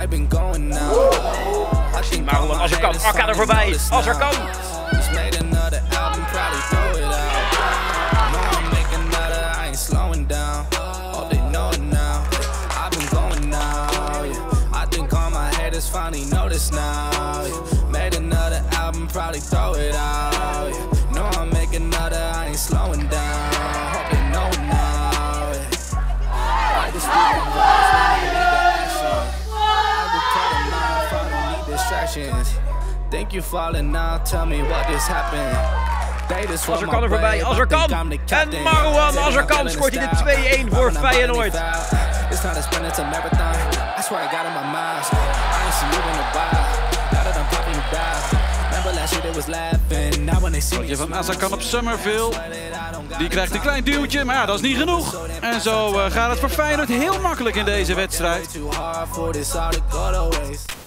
Marouan Azarkan, Akka er voorbij. Azarkan. Finally noticed now, made another album, probably throw it out. Know I'm making another, I ain't slowing down. Hope they know now. I just need the vibes, I need the action. I will cut them off, I don't need distractions. Think you falling now, tell me what just happened. Azarkan er voorbij, Azarkan. En Marouan Azarkan scoort hij de 2-1 voor Feyenoord. It's not a sprint, it's a marathon. I swear I got in my mind. I ain't see you in a while. Now that I'm popping you down. Remember last year they was laughing. Now when they see me van Azarkan op Summerville. Die krijgt een klein duwtje, maar ja, dat is niet genoeg. En zo gaat het voor Feyenoord heel makkelijk in deze wedstrijd.